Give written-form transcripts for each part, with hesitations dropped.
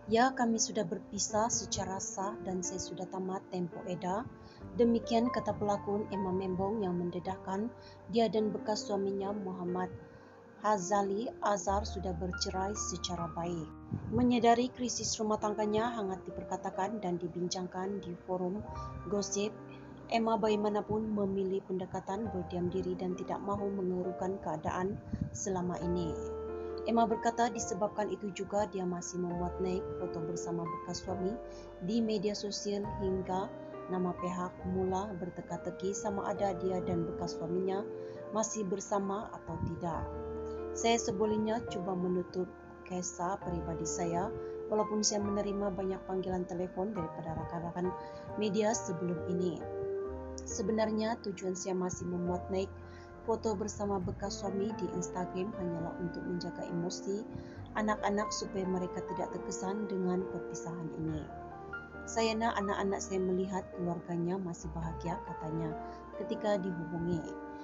Ya, kami sudah berpisah secara sah dan saya sudah tamat tempoh eda. Demikian kata pelakon Emma Membong yang mendedahkan dia dan bekas suaminya Muhammad Hazali Azhar sudah bercerai secara baik. Menyadari krisis rumah tangganya hangat diperkatakan dan dibincangkan di forum gosip, Emma bagaimanapun memilih pendekatan berdiam diri dan tidak mahu mengeruhkan keadaan selama ini. Emma berkata disebabkan itu juga dia masih memuat naik foto bersama bekas suami di media sosial hingga nama pihak mula berteka-teki sama ada dia dan bekas suaminya masih bersama atau tidak. Saya sebolehnya cuba menutup kisah pribadi saya walaupun saya menerima banyak panggilan telefon daripada rakan-rakan media sebelum ini. Sebenarnya tujuan saya masih memuat naik foto bersama bekas suami di Instagram hanyalah untuk menjaga emosi anak-anak supaya mereka tidak terkesan dengan perpisahan ini. Saya nak anak-anak saya melihat keluarganya masih bahagia, katanya ketika dihubungi.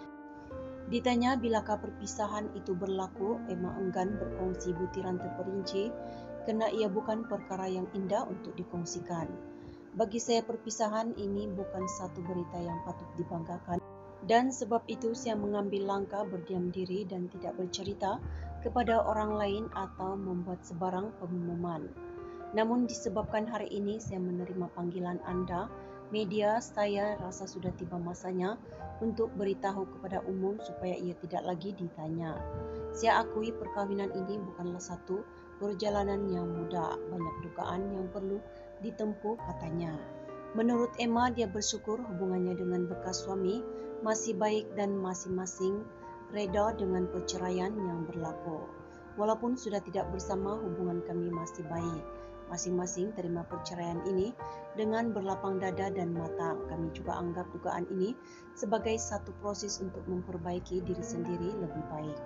Ditanya bilakah perpisahan itu berlaku, Emma enggan berkongsi butiran terperinci kerana ia bukan perkara yang indah untuk dikongsikan. Bagi saya perpisahan ini bukan satu berita yang patut dibanggakan dan sebab itu saya mengambil langkah berdiam diri dan tidak bercerita kepada orang lain atau membuat sebarang pengumuman. Namun disebabkan hari ini saya menerima panggilan anda, media, saya rasa sudah tiba masanya untuk beritahu kepada umum supaya ia tidak lagi ditanya. Saya akui perkahwinan ini bukanlah satu perjalanan yang mudah, banyak dugaan yang perlu ditempuh, katanya. Menurut Emma, dia bersyukur hubungannya dengan bekas suami masih baik dan masing-masing reda dengan perceraian yang berlaku. Walaupun sudah tidak bersama, hubungan kami masih baik. Masing-masing terima perceraian ini dengan berlapang dada dan mata. Kami juga anggap dugaan ini sebagai satu proses untuk memperbaiki diri sendiri lebih baik.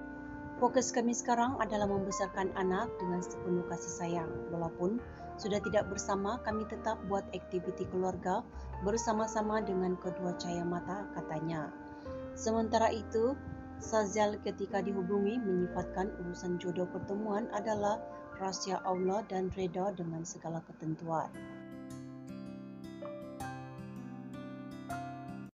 Fokus kami sekarang adalah membesarkan anak dengan sepenuh kasih sayang. Walaupun sudah tidak bersama, kami tetap buat aktiviti keluarga bersama-sama dengan kedua cahaya mata, katanya. Sementara itu, Sazal ketika dihubungi menyifatkan urusan jodoh pertemuan adalah rahsia Allah dan reda dengan segala ketentuan.